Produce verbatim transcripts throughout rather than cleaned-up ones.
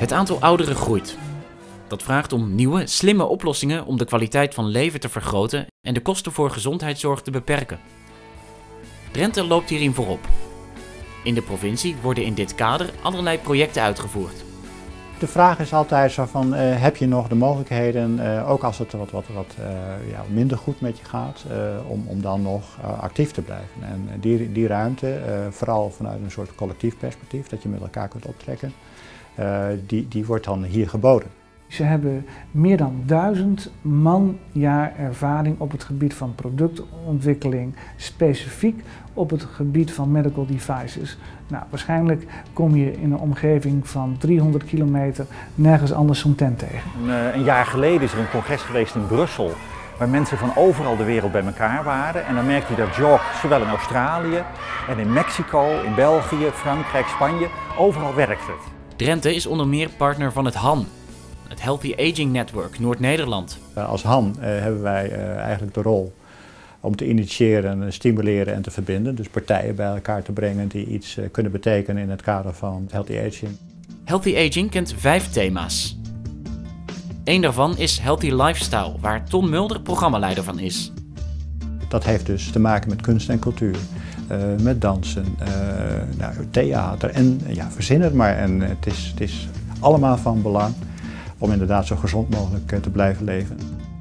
Het aantal ouderen groeit. Dat vraagt om nieuwe, slimme oplossingen om de kwaliteit van leven te vergroten en de kosten voor gezondheidszorg te beperken. Drenthe loopt hierin voorop. In de provincie worden in dit kader allerlei projecten uitgevoerd. De vraag is altijd zo van, uh, heb je nog de mogelijkheden, uh, ook als het wat, wat, wat uh, ja, minder goed met je gaat, uh, om, om dan nog uh, actief te blijven. En die, die ruimte, uh, vooral vanuit een soort collectief perspectief, dat je met elkaar kunt optrekken, uh, die, die wordt dan hier geboden. Ze hebben meer dan duizend manjaar ervaring op het gebied van productontwikkeling, specifiek op het gebied van medical devices. Nou, waarschijnlijk kom je in een omgeving van driehonderd kilometer nergens anders zo'n tent tegen. Een, een jaar geleden is er een congres geweest in Brussel, waar mensen van overal de wereld bij elkaar waren. En dan merkte je dat Jog zowel in Australië en in Mexico, in België, Frankrijk, Spanje, overal werkt het. Drenthe is onder meer partner van het H A N, het Healthy Aging Network Noord-Nederland. Als H A N uh, hebben wij uh, eigenlijk de rol om te initiëren, stimuleren en te verbinden. Dus partijen bij elkaar te brengen die iets uh, kunnen betekenen in het kader van Healthy Aging. Healthy Aging kent vijf thema's. Eén daarvan is Healthy Lifestyle, waar Ton Mulder programmaleider van is. Dat heeft dus te maken met kunst en cultuur, uh, met dansen, uh, nou, theater en ja, verzin het maar. En het is, het is allemaal van belang om inderdaad zo gezond mogelijk uh, te blijven leven.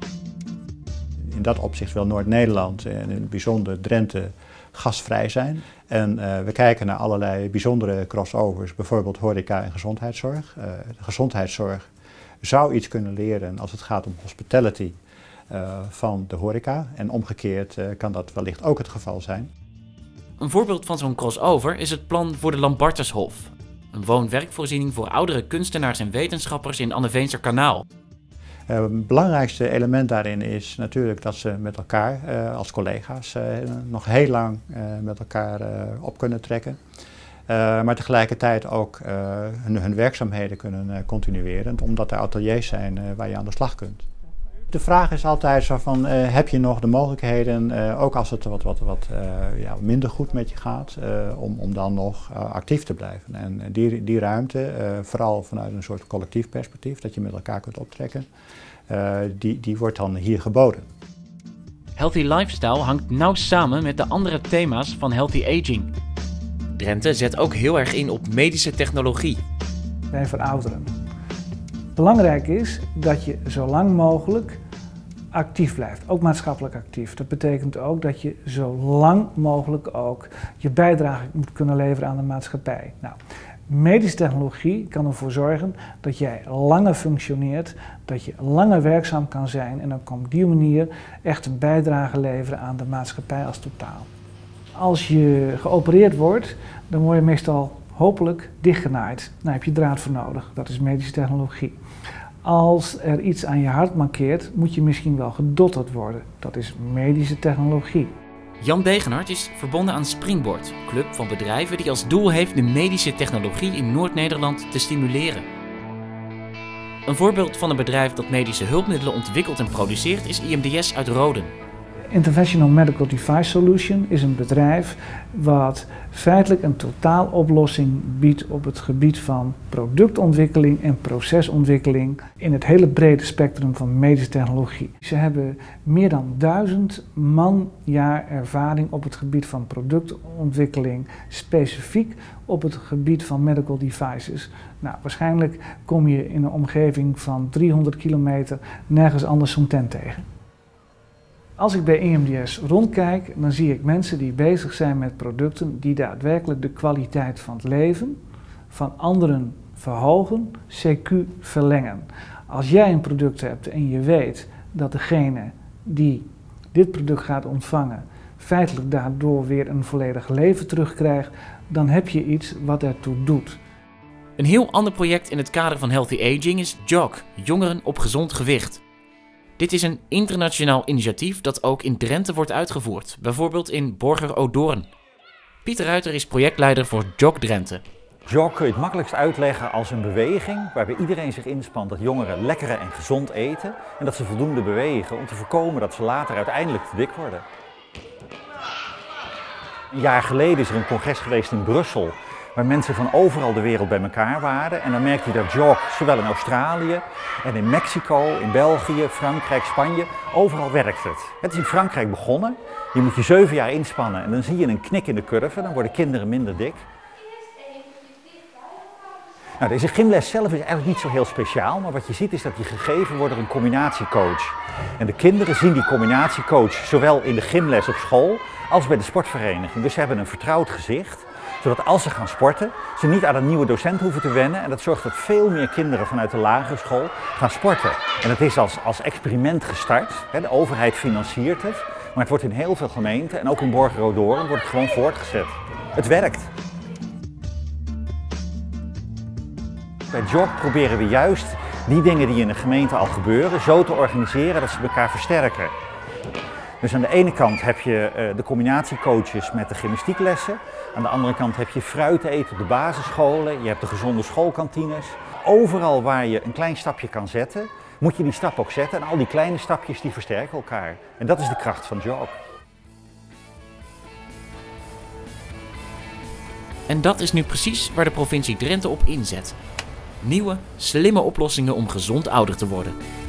In dat opzicht wil Noord-Nederland en in het bijzonder Drenthe gasvrij zijn. En uh, we kijken naar allerlei bijzondere crossovers, bijvoorbeeld horeca en gezondheidszorg. Uh, de gezondheidszorg zou iets kunnen leren als het gaat om hospitality uh, van de horeca. En omgekeerd uh, kan dat wellicht ook het geval zijn. Een voorbeeld van zo'n crossover is het plan voor de Lambartushof. Een woon-werkvoorziening voor oudere kunstenaars en wetenschappers in Anneveensterkanaal. Uh, het belangrijkste element daarin is natuurlijk dat ze met elkaar uh, als collega's uh, nog heel lang uh, met elkaar uh, op kunnen trekken. Uh, maar tegelijkertijd ook uh, hun, hun werkzaamheden kunnen uh, continueren, omdat er ateliers zijn uh, waar je aan de slag kunt. De vraag is altijd zo van, uh, heb je nog de mogelijkheden, uh, ook als het wat, wat, wat uh, ja, minder goed met je gaat, uh, om, om dan nog uh, actief te blijven. En die, die ruimte, uh, vooral vanuit een soort collectief perspectief, dat je met elkaar kunt optrekken, uh, die, die wordt dan hier geboden. Healthy Lifestyle hangt nauw samen met de andere thema's van Healthy Aging. Drenthe zet ook heel erg in op medische technologie. Wij verouderen. Belangrijk is dat je zo lang mogelijk actief blijft, ook maatschappelijk actief. Dat betekent ook dat je zo lang mogelijk ook je bijdrage moet kunnen leveren aan de maatschappij. Nou, medische technologie kan ervoor zorgen dat jij langer functioneert, dat je langer werkzaam kan zijn en ook op die manier echt een bijdrage leveren aan de maatschappij als totaal. Als je geopereerd wordt, dan word je meestal hopelijk dichtgenaaid. Daar heb je draad voor nodig, dat is medische technologie. Als er iets aan je hart mankeert, moet je misschien wel gedotterd worden. Dat is medische technologie. Jan Degenhart is verbonden aan Springboard, een club van bedrijven die als doel heeft de medische technologie in Noord-Nederland te stimuleren. Een voorbeeld van een bedrijf dat medische hulpmiddelen ontwikkelt en produceert is I M D S uit Roden. Interventional Medical Device Solution is een bedrijf wat feitelijk een totaaloplossing biedt op het gebied van productontwikkeling en procesontwikkeling in het hele brede spectrum van medische technologie. Ze hebben meer dan duizend manjaar ervaring op het gebied van productontwikkeling, specifiek op het gebied van medical devices. Nou, waarschijnlijk kom je in een omgeving van driehonderd kilometer nergens anders zo'n tent tegen. Als ik bij I M D S rondkijk, dan zie ik mensen die bezig zijn met producten die daadwerkelijk de kwaliteit van het leven van anderen verhogen, C Q verlengen. Als jij een product hebt en je weet dat degene die dit product gaat ontvangen feitelijk daardoor weer een volledig leven terugkrijgt, dan heb je iets wat ertoe doet. Een heel ander project in het kader van Healthy Aging is Jog, Jongeren op Gezond Gewicht. Dit is een internationaal initiatief dat ook in Drenthe wordt uitgevoerd, bijvoorbeeld in Borger-Odoorn. Pieter Ruiter is projectleider voor Jog Drenthe. Jog kun je het makkelijkst uitleggen als een beweging waarbij iedereen zich inspant dat jongeren lekker en gezond eten en dat ze voldoende bewegen om te voorkomen dat ze later uiteindelijk te dik worden. Een jaar geleden is er een congres geweest in Brussel, waar mensen van overal de wereld bij elkaar waren. En dan merkte je dat jog, zowel in Australië en in Mexico, in België, Frankrijk, Spanje, overal werkt het. Het is in Frankrijk begonnen. Je moet je zeven jaar inspannen en dan zie je een knik in de curve, dan worden kinderen minder dik. Nou, deze gymles zelf is eigenlijk niet zo heel speciaal, maar wat je ziet is dat die gegeven wordt door een combinatiecoach. En de kinderen zien die combinatiecoach zowel in de gymles op school als bij de sportvereniging. Dus ze hebben een vertrouwd gezicht, zodat als ze gaan sporten, ze niet aan een nieuwe docent hoeven te wennen. En dat zorgt dat veel meer kinderen vanuit de lagere school gaan sporten. En dat is als, als experiment gestart. De overheid financiert het, maar het wordt in heel veel gemeenten en ook in Borger-Rodoren wordt het gewoon voortgezet. Het werkt. Bij jog proberen we juist die dingen die in de gemeente al gebeuren zo te organiseren dat ze elkaar versterken. Dus aan de ene kant heb je uh, de combinatiecoaches met de gymnastieklessen. Aan de andere kant heb je fruit eten op de basisscholen. Je hebt de gezonde schoolkantines. Overal waar je een klein stapje kan zetten, moet je die stap ook zetten. En al die kleine stapjes die versterken elkaar. En dat is de kracht van jog. En dat is nu precies waar de provincie Drenthe op inzet. Nieuwe, slimme oplossingen om gezond ouder te worden.